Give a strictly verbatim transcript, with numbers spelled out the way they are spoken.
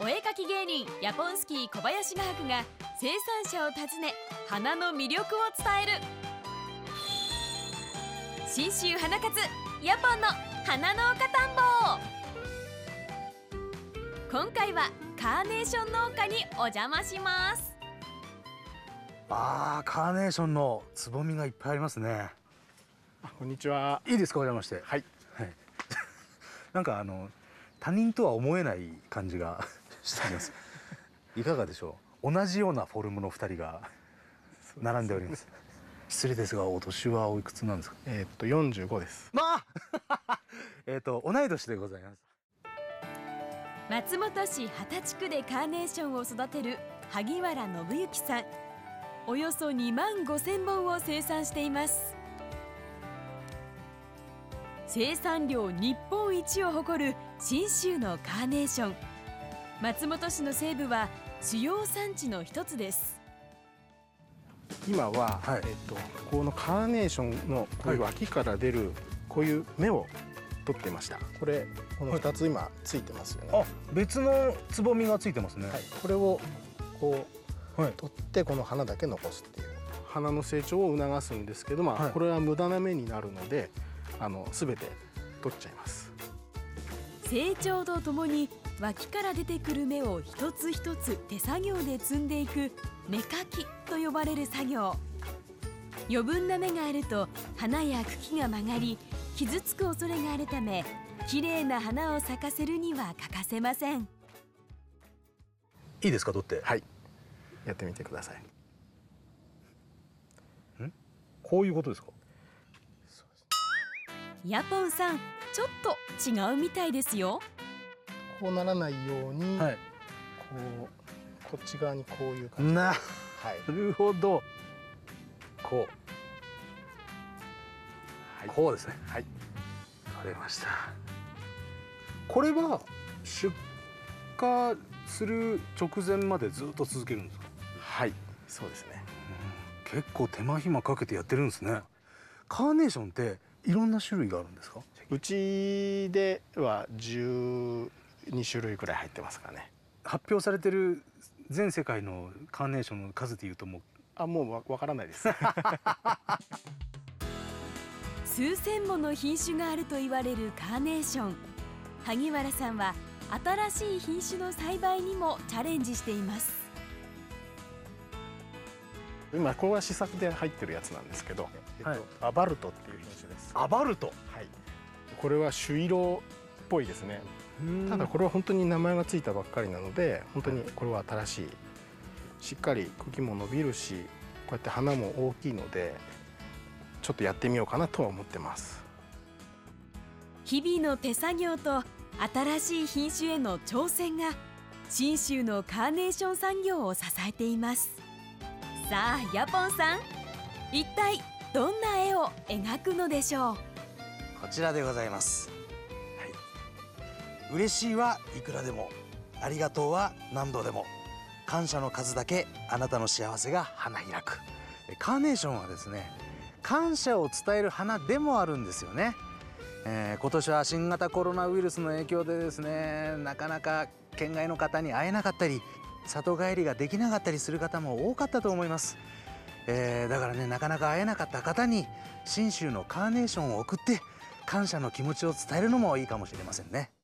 お絵かき芸人ヤポンスキー小林画伯が生産者を訪ね花の魅力を伝える信州花活ヤポンの花農家探訪。今回はカーネーション農家にお邪魔します。 あー、カーネーションのつぼみがいっぱいありますね。 こんにちは。 いいですか、お邪魔して。 はい、 はい、なんかあの他人とは思えない感じがしていますいかがでしょう。同じようなフォルムのふたりが並んでおります。失礼ですが、お年はおいくつなんですか？ えー、っとよんじゅうごです。 まあえっと同い年でございます。 松本市波田地区でカーネーションを育てる萩原信之さん。およそにまんごせんぼんを生産しています。生産量日本一を誇る信州のカーネーション。松本市の西部は主要産地の一つです。 今は、 はい、 えー、っとこのカーネーションのこういう脇から出るこういう芽を取ってました。これこのふたつ今ついてますよね。 あ、別のつぼみがついてますね。 はい、これをこうはい、 取ってこの花だけ残すっていう花の成長を促すんですけど、まあはい、 これは無駄な芽になるのであの全て取っちゃいます。 成長とともに脇から出てくる芽を一つ一つ手作業で摘んでいく芽かきと呼ばれる作業。余分な芽があると花や茎が曲がり傷つく恐れがあるため、きれいな花を咲かせるには欠かせません。 いいですか、取って。 はい、やってみてください。 ん？こういうことですか？ ヤポンさん、ちょっと違うみたいですよ。 こうならないように、 はい、 こうこっち側にこういう感じ。 なはい、 るほど。こう、 はい、 こうですね。 はい、 取れました。これは出荷する直前までずっと続けるんですか？ はい、そうですね。 うん、結構手間暇かけてやってるんですね。カーネーションっていろんな種類があるんですか？ うちではじゅうにしゅるいくらい入ってますかね。 発表されてる全世界のカーネーションの数でいうともうあ、もうわわからないです数千もの品種があると言われるカーネーション。萩原さんは新しい品種の栽培にもチャレンジしています。 今これは試作で入ってるやつなんですけど、えっとはい、 アバルトっていう品種です。 アバルト。 はい、これは朱色っぽいですね。ただこれは本当に名前がついたばっかりなので、本当にこれは新しい、しっかり茎も伸びるし、こうやって花も大きいのでちょっとやってみようかなとは思ってます。 日々の手作業と新しい品種への挑戦が信州のカーネーション産業を支えています。さあヤポンさん、一体どんな絵を描くのでしょう。 こちらでございます。はい、嬉しいはいくらでも、ありがとうは何度でも、感謝の数だけあなたの幸せが花開く。 カーネーションはですね、感謝を伝える花でもあるんですよね。えー、今年は新型コロナウイルスの影響でですね、なかなか県外の方に会えなかったり、里帰りができなかったりする方も多かったと思います。えー、だからね、なかなか会えなかった方に信州のカーネーションを送って感謝の気持ちを伝えるのもいいかもしれませんね。